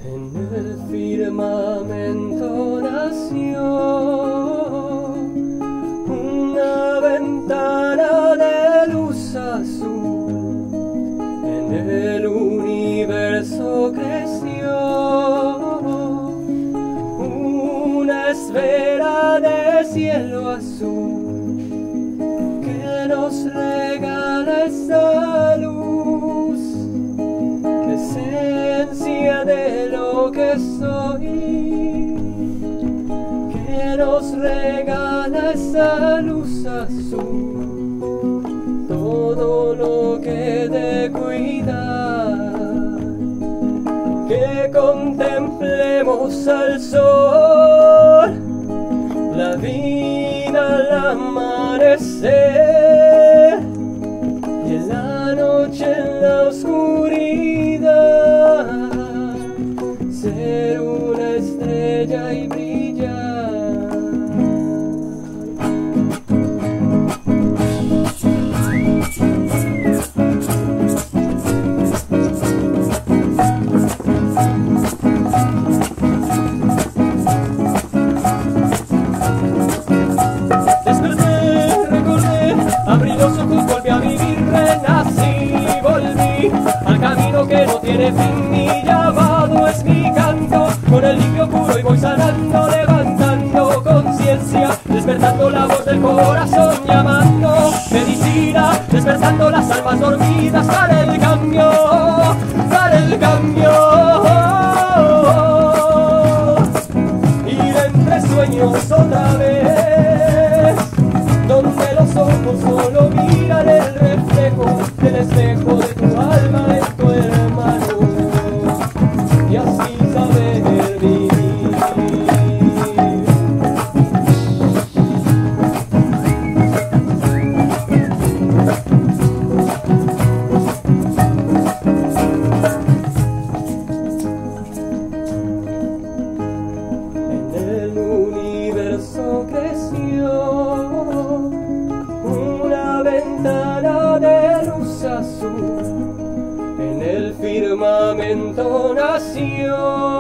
En el firmamento nació una ventana de luz azul. En el universo creció una esfera de cielo azul que nos regala esa luz, esencia de lo que soy, que nos regala esa luz azul. Todo lo que de cuidar, que contemplemos al sol, la vida al amanecer y en la noche en la oscuridad, ser una estrella y brillar. Abrí los ojos, volví a vivir, renací, volví al camino que no tiene fin. Mi llamado es mi canto, con el limpio puro y voy sanando, levantando conciencia, despertando la voz del corazón, llamando medicina, despertando las almas dormidas para el cambio, para el cambio. Ir entre sueños otra vez, donde los ojos solo miran el reflejo del espejo de tu alma en tu hermano, y así saber vivir. En el universo creció ventana de luz azul, en el firmamento nació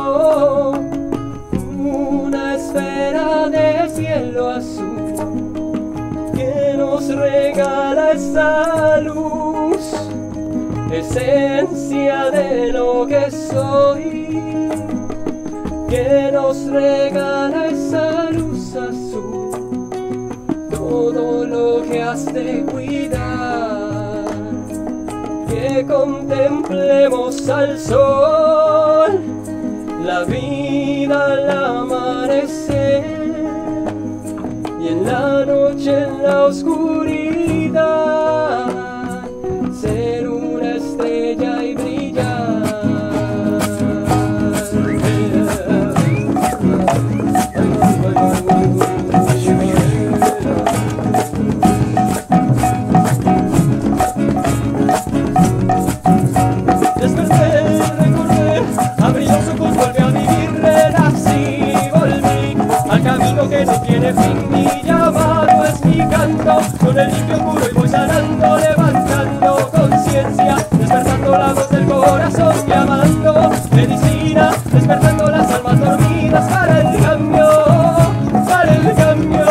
una esfera de cielo azul que nos regala esa luz, esencia de lo que soy, que nos regala esa luz azul. Todo lo que has de cuidar, que contemplemos al sol, la vida al amanecer y en la noche en la oscuridad, ser una estrella y brillar. Que no tiene fin, mi llamado es mi canto, con el limpio puro y voy sanando, levantando conciencia, despertando la voz del corazón, llamando medicina, despertando las almas dormidas para el cambio, para el cambio.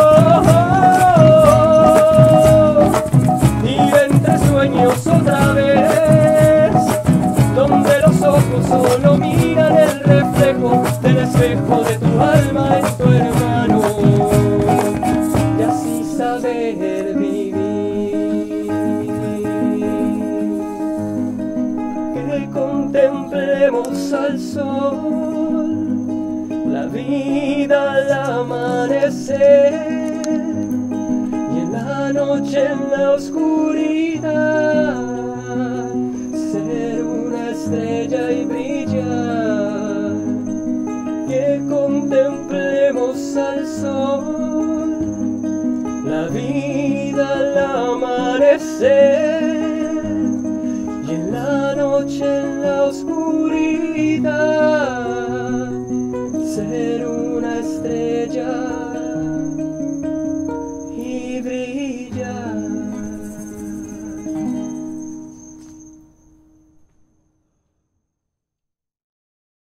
Ir entre sueños otra vez, donde los ojos solo miran el reflejo del espejo de tu alma en tu hermano, y así saber vivir. Que contemplemos al sol, la vida al amanecer y en la noche en la oscuridad, ser una estrella y brillar. Que contemplemos al sol, la vida al amanecer